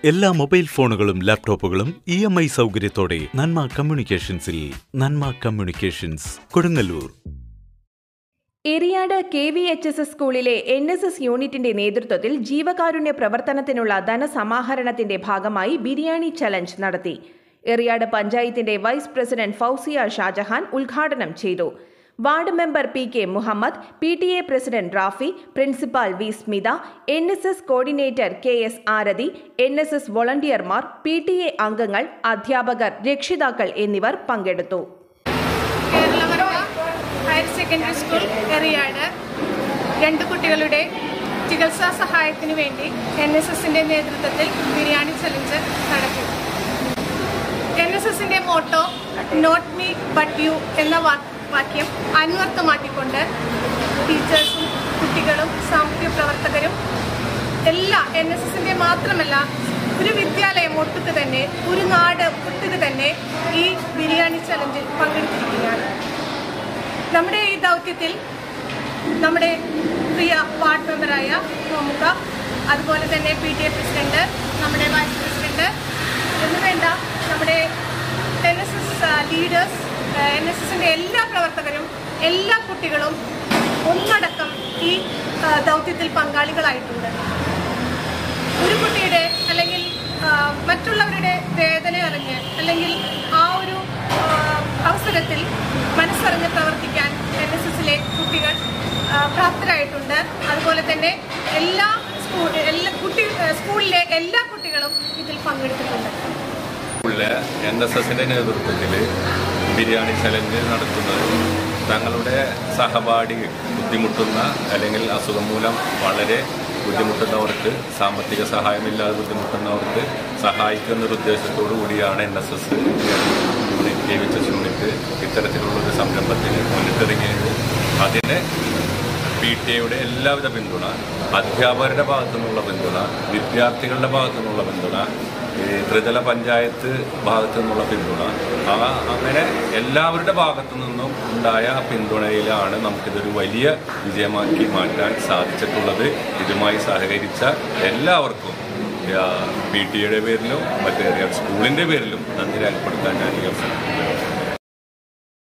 എല്ലാ മൊബൈൽ ഫോണുകളും ലാപ്ടോപ്പുകളും EMI സൗകര്യത്തോടെ നന്മ കമ്മ്യൂണിക്കേഷൻസിൽ. നന്മ കമ്മ്യൂണിക്കേഷൻസ്, കൊടുങ്ങല്ലൂർ. എറിയാട് KVHSS സ്കൂളിലെ NSS യൂണിറ്റിന്റെ നേതൃത്വത്തിൽ ജീവകാരുണ്യ പ്രവർത്തനത്തിനുള്ള ധനസമാഹരണത്തിന്റെ ഭാഗമായി ബിരിയാണി ചലഞ്ച് നടത്തി. എറിയാട് പഞ്ചായത്തിന്റെ വൈസ് പ്രസിഡന്റ് ഫൗസിയ ഷാജഹാൻ ഉദ്ഘാടനം ചെയ്തു. Ward member PK Muhammad, PTA president Rafi, principal V Smitha, NSS coordinator KS Arathi, NSS വോളണ്ടിയർമാർ, PTA അംഗങ്ങൾ, അധ്യാപകർ, രക്ഷിതാക്കൾ എന്നിവർ പങ്കെടുത്തു. ഹയർ സെക്കൻഡറി സ്കൂൾ എറിയാട് 2 കുട്ടികളുടെ ചികിത്സാ സഹായത്തിന് വേണ്ടി NSSന്റെ നേതൃത്വത്തിൽ ബിരിയാണി ചലഞ്ച് നടത്തി. NSSന്റെ motto not me but you എന്ന വാക്യം അന്വർത്ഥമാക്കിക്കൊണ്ട് ടീച്ചേഴ്സും കുട്ടികളും സാമൂഹ്യ പ്രവർത്തകരും എല്ലാ NSSന്റെ മാത്രമല്ല ഒരു വിദ്യാലയം ഒട്ടുക്ക് തന്നെ, ഒരു നാട് ഒട്ടുക്ക് തന്നെ ഈ ബിരിയാണി ചലഞ്ചിൽ പങ്കെടുത്തിരിക്കുകയാണ്. നമ്മുടെ ഈ ദൗത്യത്തിൽ നമ്മുടെ പ്രിയ വാർഡ് മെമ്പറായ മോമുക, അതുപോലെ തന്നെ PTA പ്രസിഡന്റ്, നമ്മുടെ വൈസ് പ്രസിഡന്റ് എന്നുവേണ്ട നമ്മുടെ NSS ലീഡേഴ്സ്, NSSന്റെ എല്ലാ പ്രവർത്തകരും, എല്ലാ കുട്ടികളും ഒന്നടക്കം ഈ ദൗത്യത്തിൽ പങ്കാളികളായിട്ടുണ്ട്. ഒരു കുട്ടിയുടെ അല്ലെങ്കിൽ മറ്റുള്ളവരുടെ വേദന അറിഞ്ഞ് അല്ലെങ്കിൽ ആ ഒരു അവസരത്തിൽ മനസ്സറിഞ്ഞ് പ്രവർത്തിക്കാൻ NSSലെ കുട്ടികൾ പ്രാപ്തരായിട്ടുണ്ട്. അതുപോലെ തന്നെ സ്കൂളിലെ എല്ലാ കുട്ടികളും ഇതിൽ പങ്കെടുത്തിട്ടുണ്ട്. NSSന്റെ നേതൃത്വത്തിൽ ബിരിയാണി ചലഞ്ച് നടത്തുന്നത് തങ്ങളുടെ സഹപാഠി ബുദ്ധിമുട്ടുന്ന അല്ലെങ്കിൽ അസുഖം മൂലം വളരെ ബുദ്ധിമുട്ടുന്നവർക്ക്, സാമ്പത്തിക സഹായമില്ലാതെ ബുദ്ധിമുട്ടുന്നവർക്ക് സഹായിക്കുന്നൊരു ഉദ്ദേശത്തോടു കൂടിയാണ് NSS KVHS യൂണിറ്റ് ഇത്തരത്തിലുള്ളൊരു സംരംഭത്തിന് മുന്നിട്ടിറങ്ങിയത്. അതിന് PTAയുടെ എല്ലാവിധ പിന്തുണ, അധ്യാപകരുടെ ഭാഗത്തു നിന്നുള്ള പിന്തുണ, വിദ്യാർത്ഥികളുടെ ഭാഗത്തു നിന്നുള്ള പിന്തുണ, ത്രിതല പഞ്ചായത്ത് ഭാഗത്തു നിന്നുള്ള പിന്തുണ, അങ്ങനെ എല്ലാവരുടെ ഭാഗത്തു നിന്നും ഉണ്ടായ പിന്തുണയിലാണ് നമുക്കിതൊരു വലിയ വിജയമാക്കി മാറ്റാൻ സാധിച്ചിട്ടുള്ളത്. ഇതുമായി സഹകരിച്ച എല്ലാവർക്കും PTAയുടെ പേരിലും മറ്റേ സ്കൂളിൻ്റെ പേരിലും നന്ദി രേഖപ്പെടുത്താൻ ഞാൻ ഈ അവസരം